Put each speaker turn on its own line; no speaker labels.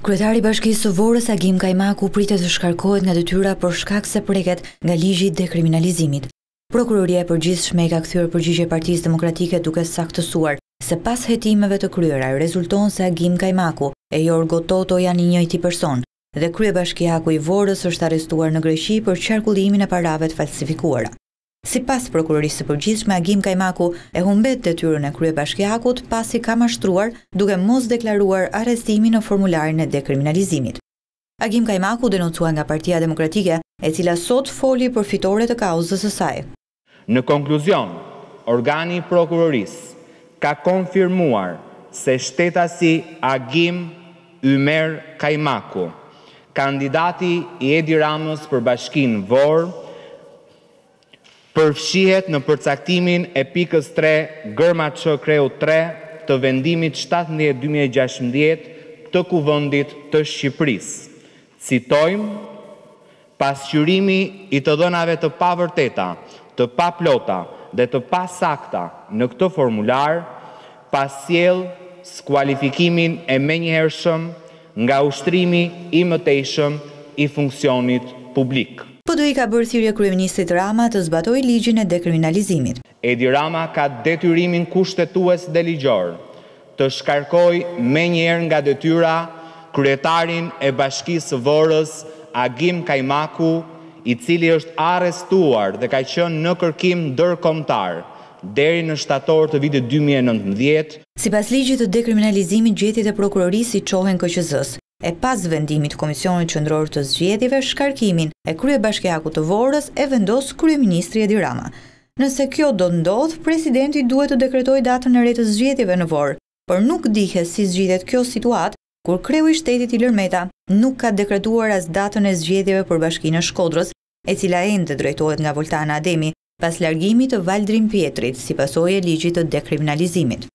Kryetari i Bashkisë së Vorrës Agim Kajmaku pritet të shkarkohet nga detyra për shkak se preket nga ligji i dekriminalizimit. Prokuroria e Përgjithshme i ka kthyer përgjigje Partisë Demokratike duke saktësuar se pas hetimeve të kryera rezulton se Agim Kajmaku e Jorgo Toto janë i njëjti person dhe kryebashkiaku i Vorrës është arrestuar në Greqi për qarkullimin e parave të falsifikuara. Sipas Prokurorisë së Përgjithshme, Agim Kajmaku e humbet detyrën e kryebashkiakut pasi ka mashtruar duke mos deklaruar arrestimin në formularin e dekriminalizimit. Agim Kajmaku denoncua nga Partia Demokratike, e cila sot foli për fitoret të kauzës së saj.
Në konkluzion, organi i prokurorisë ka konfirmuar se shtetasi Agim Ymer Kajmaku, kandidati i Edi Ramës për Bashkinë Vorë, përfshihet në përcaktimin e pikës 3 gërma Ç kreu 3 të vendimit 17/2016 të Kuvendit të Shqipërisë. Citojmë: pasqyrimi i të dhënave të pavërteta, të paplota dhe të pasakta në këtë formular pasjell skualifikimin e menjëhershëm nga ushtrimi i mëtejshëm i funksionit publik.
PD-i ka bërë thirrje kryeministrit Rama të zbatojë ligjin e dekriminalizimit.
Edi Rama ka detyrimin kushtetues dhe ligjor të shkarkojë menjëherë nga detyra kryetarin e Bashkisë së Vorrës Agim Kajmaku, i cili është arrestuar dhe ka qenë në kërkim ndërkombëtar deri në shtator të vitit 2019.
Sipas ligjit të dekriminalizimit, gjetjet e prokurorisë i çohen KQZ-s. E pas vendimit të Komisionit Qendror të Zgjedhjeve, shkarkimin e kryebashkiakut të Vorrës e vendos kryeministri Edi Rama. Nëse kjo do të ndodh, presidenti duhet të dekretojë datën e re të zgjedhjeve në Vorë, por nuk dihet si zgjidhet kjo situatë kur kreu i shtetit Ilir Meta nuk ka dekretuar as datën e zgjedhjeve për Bashkinë e Shkodrës, e cila ende drejtohet nga Voltana Ademi pas largimit të Valdrim Pietrit si pasojë e ligjit të dekriminalizimit.